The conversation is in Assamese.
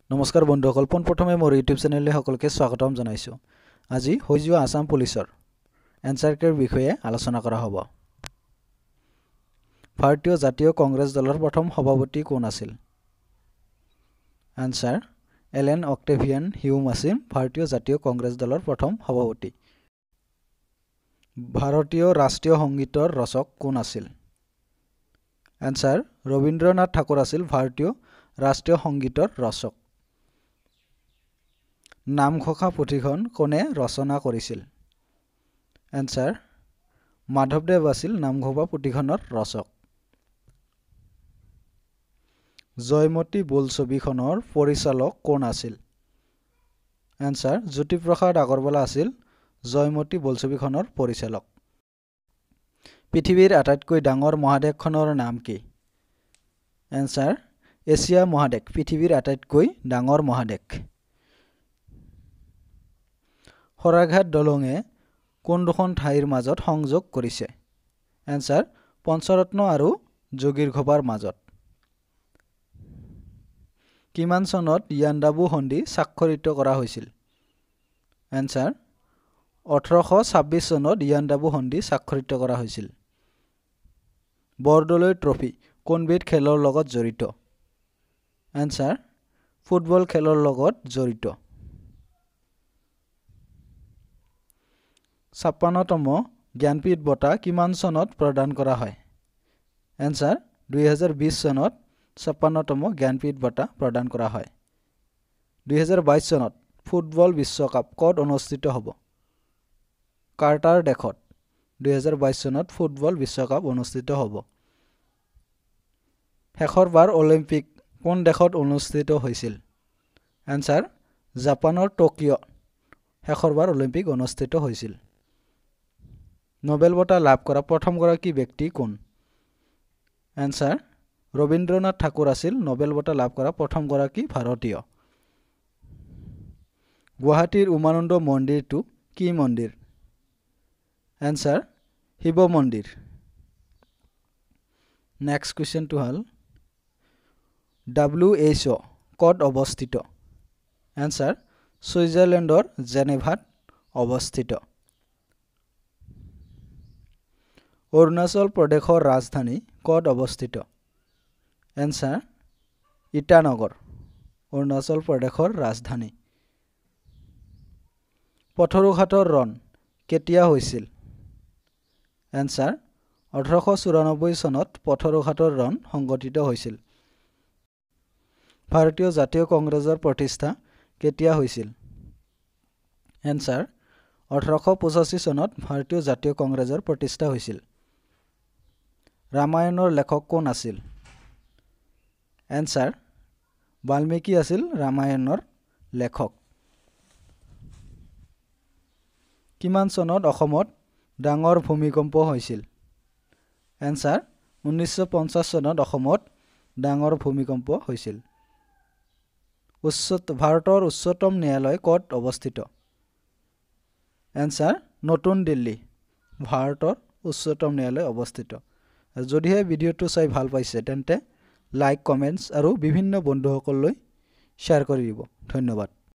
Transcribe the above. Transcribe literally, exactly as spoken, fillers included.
নমস্কাৰ বন্ধুসকল, পোনপ্ৰথমে মোৰ ইউটিউব চেনেললৈ সকলোকে স্বাগতম জনাইছোঁ। আজি হৈ যোৱা আসাম পুলিচৰ এনচাৰ কিৰ বিষয়ে আলোচনা কৰা হ'ব। ভাৰতীয় জাতীয় কংগ্ৰেছ দলৰ প্ৰথম সভাপতি কোন আছিল? আনসাৰ এলেন অক্টেভিয়ান হিউম আছিল ভাৰতীয় জাতীয় কংগ্ৰেছ দলৰ প্ৰথম সভাপতি। ভাৰতীয় ৰাষ্ট্ৰীয় সংগীতৰ ৰচক কোন আছিল? আনসাৰ ৰবীন্দ্ৰনাথ ঠাকুৰ আছিল ভাৰতীয় ৰাষ্ট্ৰীয় সংগীতৰ ৰচক। নামঘোষা পুথিখন কোনে ৰচনা কৰিছিল? আনসাৰ মাধৱদেৱ আছিল নামঘোষা পুথিখনৰ ৰচক। জয়মতী বোলছবিখনৰ পৰিচালক কোন আছিল? আনসাৰ জ্যোতিপ্ৰসাদ আগৰৱালা আছিল জয়মতী বোলছবিখনৰ পৰিচালক। পৃথিৱীৰ আটাইতকৈ ডাঙৰ মহাদেশখনৰ নাম কি? আনসাৰ এছিয়া মহাদেশ পৃথিৱীৰ আটাইতকৈ ডাঙৰ মহাদেশ। শৰাইঘাট দলঙে কোন দুখন ঠাইৰ মাজত সংযোগ কৰিছে? আনসাৰ পঞ্চৰত্ন আৰু যোগীৰঘোপাৰ মাজত। কিমান চনত ইয়াণ্ডাবু সন্ধি স্বাক্ষৰিত কৰা হৈছিল? আনসাৰ ওঠৰশ ছাব্বিছ চনত ইয়াণ্ডাবু সন্ধি স্বাক্ষৰিত কৰা হৈছিল। বৰদলৈ ট্ৰফী কোনবিধ খেলৰ লগত জড়িত? আনসাৰ ফুটবল খেলৰ লগত জড়িত। ছাপ্পান্নতম জ্ঞানপীঠ বঁটা কিমান চনত প্ৰদান কৰা হয়? আনসাৰ দুই হাজাৰ বিছ চনত ছাপ্পান্নতম জ্ঞানপীঠ বঁটা প্ৰদান কৰা হয়। দুই হাজাৰ বাইছ চনত ফুটবল বিশ্বকাপ ক'ত অনুষ্ঠিত হ'ব? কাৰ্টাৰ দেশত দুই হাজাৰ বাইছ চনত ফুটবল বিশ্বকাপ অনুষ্ঠিত হ'ব। শেষৰবাৰ অলিম্পিক কোন দেশত অনুষ্ঠিত হৈছিল? আনসাৰ জাপানৰ টকিঅ' শেষৰবাৰ অলিম্পিক অনুষ্ঠিত হৈছিল। নোবেল বঁটা লাভ কৰা প্ৰথমগৰাকী ব্যক্তি কোন? আনসাৰ ৰবীন্দ্ৰনাথ ঠাকুৰ আছিল নোবেল বঁটা লাভ কৰা প্ৰথমগৰাকী ভাৰতীয়। গুৱাহাটীৰ উমানন্দ মন্দিৰটো কি মন্দিৰ? আনসাৰ শিৱ মন্দিৰ। নেক্সট কুৱেশ্যনটো হ'ল ডাব্লিউ এইচ অ' ক'ত অৱস্থিত? আনসাৰ ছুইজাৰলেণ্ডৰ জেনেভাত অৱস্থিত। অৰুণাচল প্ৰদেশৰ ৰাজধানী ক'ত অৱস্থিত? এনচাৰ ইটানগৰ অৰুণাচল প্ৰদেশৰ ৰাজধানী। পথৰুঘাটৰ ৰণ কেতিয়া হৈছিল? এনচাৰ ওঠৰশ চৌৰানব্বৈ চনত পথৰুঘাটৰ ৰণ সংঘটিত হৈছিল। ভাৰতীয় জাতীয় কংগ্ৰেছৰ প্ৰতিষ্ঠা কেতিয়া হৈছিল? এনচাৰ ওঠৰশ পঁচাশী চনত ভাৰতীয় জাতীয় কংগ্ৰেছৰ প্ৰতিষ্ঠা হৈছিল। ৰামায়ণৰ লেখক কোন আছিল? এনচাৰ বাল্মীকি আছিল ৰামায়ণৰ লেখক। কিমান চনত অসমত ডাঙৰ ভূমিকম্প হৈছিল? এনচাৰ ঊনৈছশ পঞ্চাছ চনত অসমত ডাঙৰ ভূমিকম্প হৈছিল। উচ্চ ভাৰতৰ উচ্চতম ন্যায়ালয় ক'ত অৱস্থিত? এনচাৰ নতুন দিল্লী ভাৰতৰ উচ্চতম ন্যায়ালয় অৱস্থিত। যদিহে ভিডিঅ'টো চাই ভাল পাইছে তেন্তে লাইক কমেণ্টছ আৰু বিভিন্ন বন্ধুসকললৈ শ্বেয়াৰ কৰি দিব। ধন্যবাদ।